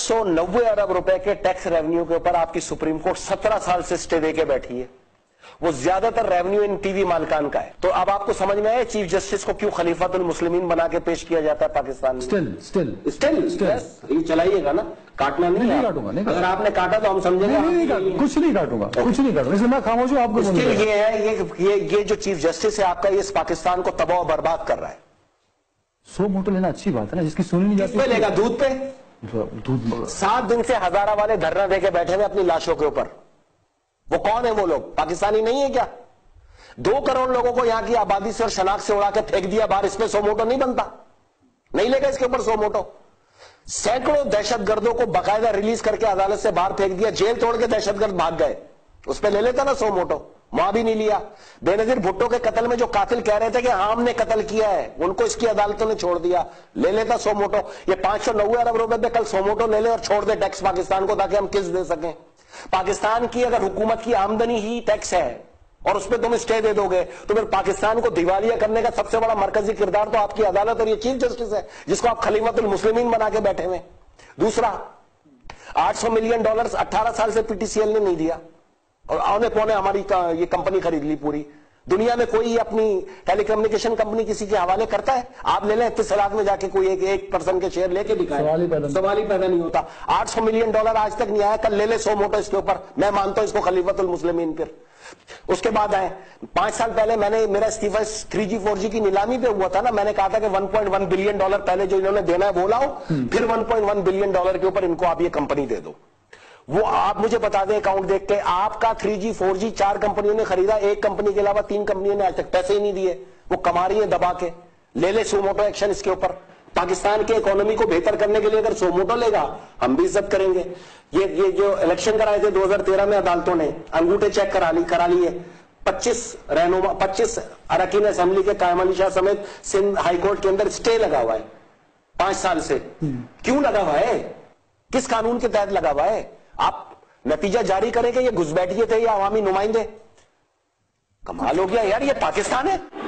190 अरब रुपए के tax revenue के ऊपर आपकी सुप्रीम कोर्ट 17 साल से स्टे दे के बैठी है। वो ज्यादातर रेवेन्यू इन टीवी मालकान का है। तो अब आपको समझ में आया चीफ जस्टिस को क्यों खलीफातुल मुस्लिमीन बना के पेश किया जाता है पाकिस्तान में। स्टिल ये चलाइएगा ना, काटना नहीं काटूंगा। अगर आपने काटा तो हम समझेंगे कुछ नहीं काटूंगा, कुछ नहीं काटूंगा, इसलिए मैं खामोश हूं। आपको ये है, ये जो चीफ जस्टिस है आपका, ये इस पाकिस्तान को तबाह बर्बाद कर रहा है। 100 मोटो लेना अच्छी बात है ना, जिसकी सुनी नहीं जाती। पे लेगा दूध पे, 7 दिन से हजारा वाले धरना देके बैठे हैं अपनी लाशों के ऊपर। वो कौन है वो लोग? पाकिस्तानी नहीं है क्या? 2 करोड़ लोगों को यहां की आबादी से और शनाख्त से उड़ा के फेंक दिया बाहर, इसमें 100 मोटो नहीं बनता, नहीं लेगा इसके ऊपर 100 मोटो। सैकड़ों दहशतगर्दों को बाकायदा रिलीज करके अदालत से बाहर फेंक दिया, जेल तोड़ के दहशतगर्द भाग गए, उस पर ले लेता ना 100 मोटो। वहां भी नहीं लिया। बेनजीर भुट्टो के कत्ल में जो कातिल कह रहे थे कि हाँ हमने कत्ल किया है, उनको इसकी अदालतों ने छोड़ दिया, ले लेता 100 मोटो। ये 590 अरब रुपए पे कल 100 मोटो ले ले और छोड़ दे टैक्स पाकिस्तान को, ताकि हम किस्त दे सकें। पाकिस्तान की अगर हुकूमत की आमदनी ही टैक्स है और उसपे तुम स्टे दे दोगे, तो फिर पाकिस्तान को दिवालिया करने का सबसे बड़ा मरकजी किरदार तो आपकी अदालत और ये चीफ जस्टिस है, जिसको आप खलीफातुल मुस्लिमीन बना के बैठे हुए। दूसरा, $800 मिलियन 18 साल से पीटीसीएल ने नहीं दिया और औने पौने हमारी ये कंपनी खरीद ली पूरी। दुनिया में कोई अपनी टेलीकम्युनिकेशन कंपनी किसी के हवाले करता है? आप ले लें इत्तेसालात में जाके कोई एक पर्सन के शेयर लेके दिखाएं, सवाल ही पैदा नहीं होता। $800 मिलियन आज तक नहीं आया, कल ले ले 100 मोटो इसके ऊपर। मैं मानता हूं इसको खलीफातुल मुस्लिमीन। फिर उसके बाद आए 5 साल पहले मेरा इस्तीफा 3G 4G की नीलामी पे हुआ था ना, मैंने कहा था कि $1.1 बिलियन पहले जो इन्होंने देना है वो लाओ, फिर $1.1 बिलियन के ऊपर इनको आप ये कंपनी दे दो। वो आप मुझे बता दें अकाउंट देख के, आपका 3G 4G 4 कंपनियों ने खरीदा, एक कंपनी के अलावा 3 कंपनियों ने आज तक पैसे ही नहीं दिए। वो कमा रही है दबा के। ले ले 100 मोटो एक्शन इसके ऊपर। पाकिस्तान की इकोनॉमी को बेहतर करने के लिए अगर 100 मोटो लेगा, हम भी इज्जत करेंगे। ये जो इलेक्शन कराए थे 2013 में, अदालतों ने अंगूठे चेक करा लिए। 25 अरकान असेंबली के कायम अली शाह समेत सिंध हाईकोर्ट के अंदर स्टे लगा हुआ है 5 साल से। क्यों लगा हुआ है? किस कानून के तहत लगा हुआ है? आप नतीजा जारी करें कि ये घुसपैठिए थे या अवामी नुमाइंदे? कमाल हो गया यार, ये पाकिस्तान है।